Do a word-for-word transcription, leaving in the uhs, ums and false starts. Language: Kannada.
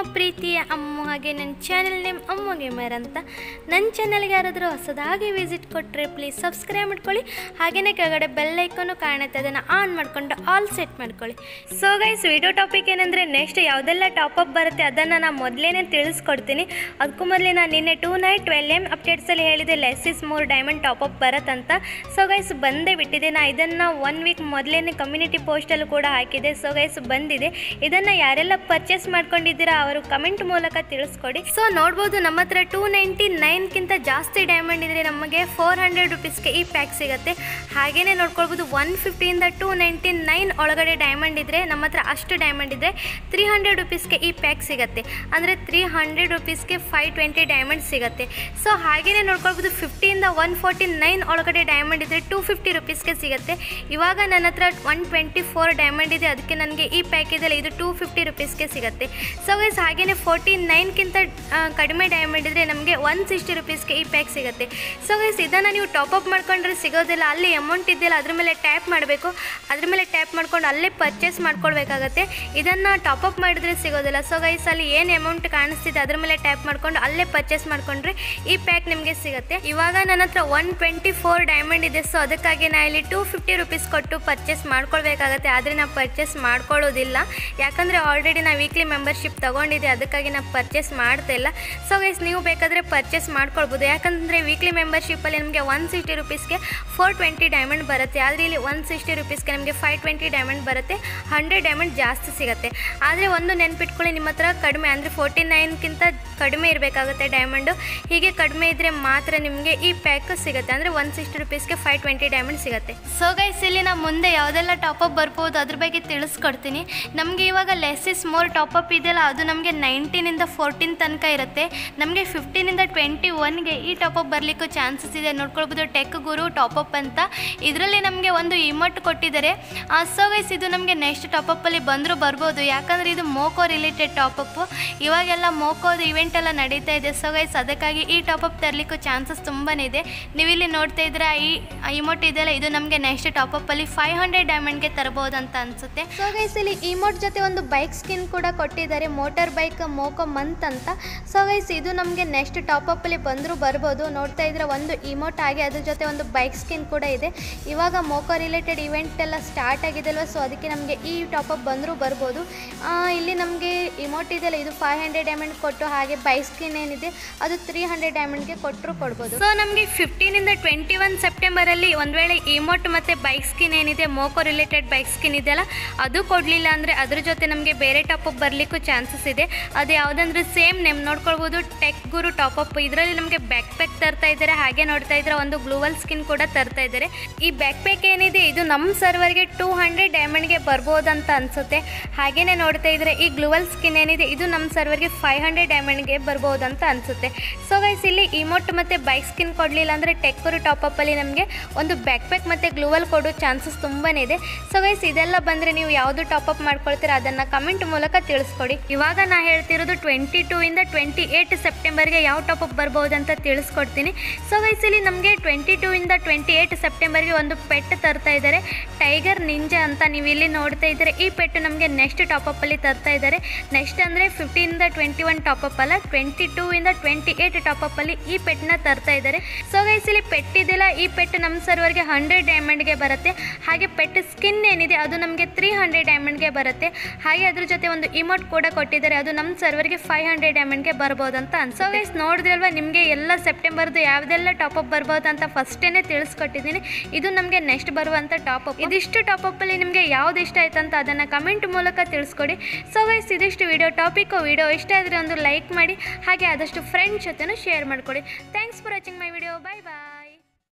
ಪ್ರೀತಿಯ ಅಮ್ಮು ಹಾಗೆ ನನ್ನ ಚಾನೆಲ್ ನೇಮ್ ಅಮ್ಮು ಗೇಮರ್ ಅಂತ. ನನ್ನ ಚಾನೆಲ್ಗೆ ಯಾರಾದರೂ ಹೊಸದಾಗಿ ವಿಸಿಟ್ ಕೊಟ್ಟರೆ ಪ್ಲೀಸ್ ಸಬ್ಸ್ಕ್ರೈಬ್ ಮಾಡ್ಕೊಳ್ಳಿ. ಹಾಗೆಯೇ ಕೆಳಗಡೆ ಬೆಲ್ ಐಕಾನು ಕಾಣುತ್ತೆ, ಅದನ್ನು ಆನ್ ಮಾಡಿಕೊಂಡು ಆಲ್ ಸೆಟ್ ಮಾಡ್ಕೊಳ್ಳಿ. ಸೊ ಗೈಸ್, ವಿಡಿಯೋ ಟಾಪಿಕ್ ಏನಂದರೆ ನೆಕ್ಸ್ಟ್ ಯಾವುದೆಲ್ಲ ಟಾಪಪ್ ಬರುತ್ತೆ ಅದನ್ನು ನಾನು ಮೊದಲೇ ತಿಳಿಸ್ಕೊಡ್ತೀನಿ. ಅದಕ್ಕೂ ಮೊದಲೇ ನಾನು ನಿನ್ನೆ ಟೂ ನೈಟ್ ಟ್ವೆಲ್ ಎಮ್ ಅಪ್ಡೇಟ್ಸಲ್ಲಿ ಹೇಳಿದೆ less is more diamond top up ಬರುತ್ತಂತ. ಸೊ ಗೈಸ್ ಬಂದೇ ಬಿಟ್ಟಿದೆ. ನಾನು ಇದನ್ನು ಒನ್ ವೀಕ್ ಮೊದಲೇ ಕಮ್ಯುನಿಟಿ ಪೋಸ್ಟಲ್ಲೂ ಕೂಡ ಹಾಕಿದೆ. ಸೊ ಗೈಸ್ ಬಂದಿದೆ. ಇದನ್ನು ಯಾರೆಲ್ಲ ಪರ್ಚೇಸ್ ಮಾಡ್ಕೊಂಡಿದ್ದೀರಾ ಅವರು ಕಮೆಂಟ್ ಮೂಲಕ ತಿಳಿಸ್ಕೊಡಿ. ಸೊ ನೋಡ್ಬೋದು, ನಮ್ಮ ಹತ್ರ ಟೂ ನೈಂಟಿ ನೈನ್ಗಿಂತ ಜಾಸ್ತಿ ಡೈಮಂಡ್ ಇದ್ರೆ ನಮಗೆ ಫೋರ್ ಹಂಡ್ರೆಡ್ ರುಪೀಸ್ಗೆ ಈ ಪ್ಯಾಕ್ ಸಿಗುತ್ತೆ. ಹಾಗೆಯೇ ನೋಡ್ಕೊಳ್ಬೋದು, ಒನ್ ಫಿಫ್ಟಿಯಿಂದ ಟೂ ನೈಂಟಿ ನೈನ್ ಒಳಗಡೆ ಡೈಮಂಡ್ ಇದ್ದರೆ ನಮ್ಮ ಹತ್ರ ಅಷ್ಟು ಡೈಮಂಡ್ ಇದ್ದರೆ ತ್ರೀ ಹಂಡ್ರೆಡ್ ರುಪೀಸ್ಗೆ ಈ ಪ್ಯಾಕ್ ಸಿಗುತ್ತೆ. ಅಂದರೆ ತ್ರೀ ಹಂಡ್ರೆಡ್ ರುಪೀಸ್ಗೆ ಫೈವ್ ಟ್ವೆಂಟಿ ಡೈಮಂಡ್ ಸಿಗುತ್ತೆ. ಸೊ ಹಾಗೆಯೇ ನೋಡ್ಕೊಳ್ಬೋದು, ಫಿಫ್ಟಿಯಿಂದ ಒನ್ ಫೋರ್ಟಿ ನೈನ್ ಒಳಗಡೆ ಡೈಮಂಡ್ ಇದ್ದರೆ ಟೂ ಫಿಫ್ಟಿ ರುಪೀಸ್ಗೆ ಸಿಗುತ್ತೆ. ಇವಾಗ ನನ್ನ ಹತ್ರ ಒನ್ ಟ್ವೆಂಟಿ ಫೋರ್ ಡೈಮಂಡ್ ಇದೆ, ಅದಕ್ಕೆ ನನಗೆ ಈ ಪ್ಯಾಕ್ ಇದೆಲ್ಲ ಇದು ಟೂ ಫಿಫ್ಟಿ ರುಪೀಸ್ಗೆ ಸಿಗುತ್ತೆ. ಸೊ ಗೈಸ್ ಹಾಗೆಯೇ ಫೋರ್ಟಿ ನೈನ್ಗಿಂತ ಕಡಿಮೆ ಡೈಮಂಡ್ ಇದ್ದರೆ ನಮಗೆ ಒನ್ ಸಿಕ್ಸ್ಟಿ ರುಪೀಸ್ಗೆ ಈ ಪ್ಯಾಕ್ ಸಿಗುತ್ತೆ. ಸೊ ಗೈಸ್ ಇದನ್ನು ನೀವು ಟಾಪಪ್ ಮಾಡ್ಕೊಂಡ್ರೆ ಸಿಗೋದಿಲ್ಲ. ಅಲ್ಲಿ ಅಮೌಂಟ್ ಇದೆಯಲ್ಲ ಅದ್ರ ಮೇಲೆ ಟ್ಯಾಪ್ ಮಾಡಬೇಕು. ಅದ್ರ ಮೇಲೆ ಟ್ಯಾಪ್ ಮಾಡ್ಕೊಂಡು ಅಲ್ಲೇ ಪರ್ಚೇಸ್ ಮಾಡ್ಕೊಳ್ಬೇಕಾಗತ್ತೆ. ಇದನ್ನು ಟಾಪಪ್ ಮಾಡಿದ್ರೆ ಸಿಗೋದಿಲ್ಲ. ಸೊ ಗೈಸ್ ಅಲ್ಲಿ ಏನು ಅಮೌಂಟ್ ಕಾಣಿಸ್ತಿದೆ ಅದ್ರ ಮೇಲೆ ಟ್ಯಾಪ್ ಮಾಡ್ಕೊಂಡು ಅಲ್ಲೇ ಪರ್ಚೇಸ್ ಮಾಡ್ಕೊಂಡ್ರೆ ಈ ಪ್ಯಾಕ್ ನಿಮಗೆ ಸಿಗುತ್ತೆ. ಇವಾಗ ನನ್ನ ಹತ್ರ ಒನ್ ಟ್ವೆಂಟಿ ಫೋರ್ ಡೈಮಂಡ್ ಇದೆ. ಸೊ ಅದಕ್ಕಾಗಿ ನಾನು ಇಲ್ಲಿ ಟೂ ಫಿಫ್ಟಿ ರುಪೀಸ್ ಕೊಟ್ಟು ಪರ್ಚೇಸ್ ಮಾಡ್ಕೊಳ್ಬೇಕಾಗತ್ತೆ. ಆದರೆ ನಾವು ಪರ್ಚೇಸ್ ಮಾಡ್ಕೊಳ್ಳೋದಿಲ್ಲ, ಯಾಕಂದರೆ ಆಲ್ರೆಡಿ ನಾವು ವೀಕ್ಲಿ ಮೆಂಬರ್ಶಿಪ್ ತೊಗೊಂಡಿದ್ದೆ, ಅದಕ್ಕಾಗಿ ನಾವು ಪರ್ಚೇಸ್ ಮಾಡ್ತಾ ಇಲ್ಲ. ಸೊ ಗೈಸ್ ನೀವು ಬೇಕಾದರೆ ಪರ್ಚೇಸ್ ಮಾಡ್ಕೊಳ್ಬೋದು, ಯಾಕಂದರೆ ವೀಕ್ಲಿ ಮೆಂಬರ್ಶಿಪ್ಪಲ್ಲಿ ನಮಗೆ ಒನ್ ಸಿಕ್ಸ್ಟಿ ರುಪೀಸ್ಗೆ ಫೋರ್ ಟ್ವೆಂಟಿ ಡೈಮಂಡ್ ಬರುತ್ತೆ. ಆದರೆ ಇಲ್ಲಿ ಒನ್ ಸಿಕ್ಸ್ಟಿ ರುಪೀಸ್ಗೆ ನಮಗೆ ಫೈವ್ ಟ್ವೆಂಟಿ ಡೈಮಂಡ್ ಬರುತ್ತೆ. ಹಂಡ್ರೆಡ್ ಡೈಮಂಡ್ ಜಾಸ್ತಿ ಸಿಗುತ್ತೆ. ಆದರೆ ಒಂದು ನೆನ್ಪಿಟ್ಕೊಳ್ಳಿ, ನಿಮ್ಮ ಹತ್ರ ಕಡಿಮೆ ಅಂದರೆ ಫೋರ್ಟಿ ನೈನ್ಗಿಂತ ಕಡಿಮೆ ಇರಬೇಕಾಗುತ್ತೆ ಡೈಮಂಡು. ಹೀಗೆ ಕಡಿಮೆ ಇದ್ದರೆ ಮಾತ್ರ ನಿಮಗೆ ಈ ಪ್ಯಾಕ್ ಸಿಗುತ್ತೆ. ಅಂದರೆ ಒನ್ ಸಿಕ್ಸ್ಟಿ ರುಪೀಸ್ಗೆ ಫೈವ್ ಟ್ವೆಂಟಿ ಡೈಮಂಡ್ ಸಿಗುತ್ತೆ. ಸೊ ಗೈಸ್ ಇಲ್ಲಿ ನಾವು ಮುಂದೆ ಯಾವುದೆಲ್ಲ ಟಾಪಪ್ ಬರ್ಬೋದು ಅದ್ರ ಬಗ್ಗೆ ತಿಳಿಸ್ಕೊಡ್ತೀನಿ. ನಮಗೆ ಇವಾಗ ಲೆಸ್ ಇಸ್ ಮೋರ್ ಟಾಪಪ್ ಇದೆಯಲ್ಲ, ಅದು ನಮಗೆ ನೈನ್ಟೀನಿಂದ ಫೋರ್ಟೀನ್ ತನಕ ಇರುತ್ತೆ. ನಮಗೆ ಫಿಫ್ಟೀನಿಂದ ಟ್ವೆಂಟಿ ಒನ್ಗೆ ಈ ಟಾಪಪ್ ಬರಲಿಕ್ಕೂ ಚಾನ್ಸಸ್ ಇದೆ. ನೋಡ್ಕೊಳ್ಬೋದು, ಟೆಕ್ ಗುರು ಟಾಪಪ್ ಅಂತ ಇದರಲ್ಲಿ ನಮಗೆ ಒಂದು ಇಮೋಟ್ ಕೊಟ್ಟಿದ್ದಾರೆ. ಸೊ ಗೈಸ್ ಇದು ನಮಗೆ ನೆಕ್ಸ್ಟ್ ಟಾಪಪ್ಪಲ್ಲಿ ಬಂದರೂ ಬರ್ಬೋದು, ಯಾಕಂದರೆ ಇದು ಮೋಕೋ ರಿಲೇಟೆಡ್ ಟಾಪಪ್ಪು. ಇವಾಗೆಲ್ಲ ಮೋಕೋದು ಇವೆಂಟ್ ಎಲ್ಲ ನಡೀತಾ ಇದೆ. ಸೊ ಗೈಸ್ ಅದಕ್ಕಾಗಿ ಈ ಟಾಪಪ್ ತರಲಿಕ್ಕೂ ಚಾನ್ಸಸ್ ತುಂಬಾ ಇದೆ. ನೀವಿಲ್ಲಿ ನೋಡ್ತಾ ಇದ್ರೆ ಈ ಇಮೋಟ್ ಇದೆಯಲ್ಲ, ಇದು ನಮಗೆ ನೆಕ್ಸ್ಟ್ ಟಾಪಪ್ಪಲ್ಲಿ ಫೈವ್ ಹಂಡ್ರೆಡ್ ಡೈಮಂಡ್ಗೆ ತರಬಹುದು ಅಂತ ಅನಿಸುತ್ತೆ. ಸೊ ಗೈಸ್ ಇಲ್ಲಿ ಇಮೋಟ್ ಜೊತೆ ಒಂದು ಬೈಕ್ ಸ್ಕಿನ್ ಕೂಡ ಕೊಟ್ಟಿದ್ದಾರೆ, ಮೋಟಾರ್ ಬೈಕ್ ಮೋಕೋ ಮಂತ್ ಅಂತ. ಸೊ ಗೈಸ್ ಇದು ನಮಗೆ ನೆಕ್ಸ್ಟ್ ಟಾಪಪ್ಪಲ್ಲಿ ಬಂದರೂ ಬರ್ಬೋದು. ನೋಡ್ತಾ ಇದ್ರೆ ಒಂದು ಇಮೋಟ್ ಆಗಿ ಅದ್ರ ಜೊತೆ ಒಂದು ಬೈಕ್ ಸ್ಕಿನ್ ಕೂಡ ಇದೆ. ಇವಾಗ ಮೋಕೋ ರಿಲೇಟೆಡ್ ಇವೆಂಟ್ ಎಲ್ಲ ಸ್ಟಾರ್ಟ್ ಆಗಿದೆಲ್ವ, ಸೊ ಅದಕ್ಕೆ ನಮಗೆ ಈ ಟಾಪಪ್ ಬಂದರೂ ಬರ್ಬೋದು. ಇಲ್ಲಿ ನಮಗೆ ಇಮೋಟ್ ಇದೆಯಲ್ಲ, ಇದು ಫೈವ್ ಹಂಡ್ರೆಡ್ ಡೈಮಂಡ್ ಕೊಟ್ಟು, ಹಾಗೆ ಬೈಕ್ ಸ್ಕಿನ್ ಏನಿದೆ ಅದು ತ್ರೀ ಹಂಡ್ರೆಡ್ ಡೈಮಂಡ್ಗೆ ಕೊಟ್ಟರು ಕೊಡ್ಬೋದು. ಸೊ ನಮಗೆ ಫಿಫ್ಟೀನಿಂದ ಟ್ವೆಂಟಿ ಒನ್ ಸೆಪ್ಟೆಂಬರಲ್ಲಿ ಒಂದು ವೇಳೆ ಇಮೋಟ್ ಮತ್ತು ಬೈಕ್ ಸ್ಕಿನ್ ಏನಿದೆ ಮೋಕೋ ರಿಲೇಟೆಡ್ ಬೈಕ್ ಸ್ಕಿನ್ ಇದೆಯಲ್ಲ ಅದು ಕೊಡಲಿಲ್ಲ ಅಂದರೆ ಅದ್ರ ಜೊತೆ ನಮಗೆ ಬೇರೆ ಟಾಪಪ್ ಬರಲಿಕ್ಕೂ ಚಾನ್ಸಸ್ ಇದೆ. ಅದು ಯಾವುದಂದ್ರೆ ಸೇಮ್ ನೇಮ್ ನೋಡ್ಕೊಳ್ಬೋದು, ಟೆಕ್ ಗುರು ಟಾಪಪ್. ಇದರಲ್ಲಿ ನಮಗೆ ಬ್ಯಾಕ್ ಪ್ಯಾಕ್ ತರ್ತಾ ಇದ್ದಾರೆ. ಹಾಗೆ ನೋಡ್ತಾ ಇದ್ರೆ ಒಂದು ಗ್ಲೂವಲ್ ಸ್ಕಿನ್ ಕೂಡ ತರ್ತಾ ಇದ್ದಾರೆ. ಈ ಬ್ಯಾಕ್ ಪ್ಯಾಕ್ ಏನಿದೆ ಇದು ನಮ್ಮ ಸರ್ವರ್ಗೆ ಟೂ ಹಂಡ್ರೆಡ್ ಡೈಮಂಡ್ಗೆ ಬರ್ಬೋದಂತ ಅನಿಸುತ್ತೆ. ಹಾಗೇನೆ ನೋಡ್ತಾ ಇದ್ರೆ ಈ ಗ್ಲೂವಲ್ ಸ್ಕಿನ್ ಏನಿದೆ ಇದು ನಮ್ಮ ಸರ್ವರ್ಗೆ ಫೈವ್ ಹಂಡ್ರೆಡ್ ಡೈಮಂಡ್ಗೆ ಬರ್ಬೋದಂತ ಅನಿಸುತ್ತೆ. ಸೊ ಗೈಸ್ ಇಲ್ಲಿ ಇಮೋಟ್ ಮತ್ತು ಬೈಕ್ ಸ್ಕಿನ್ ಕೊಡಲಿಲ್ಲ ಅಂದರೆ ಟೆಕ್ ಗುರು ಟಾಪಪ್ಪಲ್ಲಿ ನಮಗೆ ಒಂದು ಬ್ಯಾಕ್ ಪ್ಯಾಕ್ ಮತ್ತು ಗ್ಲೂವಲ್ ಕೊಡೋ ಚಾನ್ಸಸ್ ತುಂಬಾ ಇದೆ. ಸೊ ಗೈಸ್ ಇದೆಲ್ಲ ಬಂದರೆ ನೀವು ಯಾವುದು ಟಾಪಪ್ ಮಾಡ್ಕೊಳ್ತೀರಾ ಅದನ್ನು ಕಮೆಂಟ್ ಮೂಲಕ ತಿಳಿಸ್ಕೊಡಿ. ಇವಾಗ ನಾ ಹೇಳ್ತಿರೋದು ಟ್ವೆಂಟಿ ಟೂ ಇಂದ ಟ್ವೆಂಟಿ ಏಯ್ಟ್ ಸೆಪ್ಟೆಂಬರ್ಗೆ ಯಾವ ಟಾಪಪ್ ಬರ್ಬೋದು ಅಂತ ತಿಳಿಸ್ಕೊಡ್ತೀನಿ. ಸೊ ಗೈಸ್ ಇಲ್ಲಿ ನಮಗೆ ಟ್ವೆಂಟಿ ಟೂ ಇಂದ ಟ್ವೆಂಟಿ ಏಯ್ಟ್ ಸೆಪ್ಟೆಂಬರ್ಗೆ ಒಂದು ಪೆಟ್ ತರ್ತಾ ಇದ್ದಾರೆ, ಟೈಗರ್ ನಿಂಜಾ ಅಂತ. ನೀವು ಇಲ್ಲಿ ನೋಡ್ತಾ ಇದ್ದಾರೆ ಈ ಪೆಟ್ಟು ನಮಗೆ ನೆಕ್ಸ್ಟ್ ಟಾಪಪ್ಪಲ್ಲಿ ತರ್ತಾ ಇದ್ದಾರೆ. ನೆಕ್ಸ್ಟ್ ಅಂದರೆ ಫಿಫ್ಟೀನಿಂದ ಟ್ವೆಂಟಿ ಒನ್ ಟಾಪಪ್ ಅಲ್ಲ, ಟ್ವೆಂಟಿ ಟೂ ಇಂದ ಟ್ವೆಂಟಿ ಏಯ್ಟ್ ಟಾಪಪ್ಪಲ್ಲಿ ಈ ಪೆಟ್ನ ತರ್ತಾ ಇದ್ದಾರೆ. ಸೊ ಗೈಸ್ ಇಲ್ಲಿ ಪೆಟ್ ಇದೆಯಲ್ಲ, ಈ ಪೆಟ್ ನಮ್ಮ ಸರ್ವರ್ಗೆ ಹಂಡ್ರೆಡ್ ಡೈಮಂಡ್ಗೆ ಬರುತ್ತೆ. ಹಾಗೆ ಪೆಟ್ ಸ್ಕಿನ್ ಏನಿದೆ ಅದು ನಮಗೆ ತ್ರೀ ಹಂಡ್ರೆಡ್ ಡೈಮಂಡ್ಗೆ ಬರುತ್ತೆ. ಹಾಗೆ ಅದ್ರ ಜೊತೆ ಒಂದು ಇಮೋಟ್ ಕೂಡ ಕೊಟ್ಟಿದ್ದಾರೆ, ಅದು ನಮ್ಮ ಸರ್ವರ್ಗೆ ಫೈವ್ ಹಂಡ್ರೆಡ್ ಡೈಮಂಡ್ಗೆ ಬರ್ಬೋದಂತ ಅನ್ಸುತ್ತೆ. ಸೊ ಗೈಸ್ ನೋಡಿದ್ರಲ್ವಾ, ನಿಮಗೆ ಎಲ್ಲ ಸೆಪ್ಟೆಂಬರ್ದು ಯಾವುದೆಲ್ಲ ಟಾಪಪ್ ಬರ್ಬೋದು ಅಂತ ಫಸ್ಟೇನೆ ತಿಳಿಸ್ಕೊಟ್ಟಿದ್ದೀನಿ. ಇದು ನಮಗೆ ನೆಕ್ಸ್ಟ್ ಬರುವಂಥ ಟಾಪಪ್. ಇದಿಷ್ಟು ಟಾಪಪ್ಪಲ್ಲಿ ನಿಮಗೆ ಯಾವ್ದು ಇಷ್ಟ ಆಯ್ತು ಅಂತ ಅದನ್ನು ಕಮೆಂಟ್ ಮೂಲಕ ತಿಳಿಸ್ಕೊಡಿ. ಸೊ ಗೈಸ್ ಇದಿಷ್ಟು ವಿಡಿಯೋ ಟಾಪಿಕ್ಕು. ವಿಡಿಯೋ ಇಷ್ಟ ಆದರೆ ಒಂದು ಲೈಕ್ ಮಾಡಿ, ಹಾಗೆ ಆದಷ್ಟು ಫ್ರೆಂಡ್ಸ್ ಜೊತೆನೂ ಶೇರ್ ಮಾಡಿಕೊಡಿ. Thanks for watching my video. Bye bye.